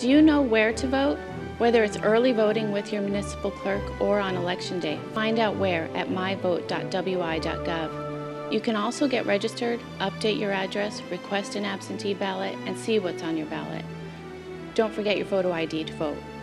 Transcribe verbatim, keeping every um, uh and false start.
Do you know where to vote? Whether it's early voting with your municipal clerk or on election day, find out where at my vote dot w i dot gov. You can also get registered, update your address, request an absentee ballot, and see what's on your ballot. Don't forget your photo I D to vote.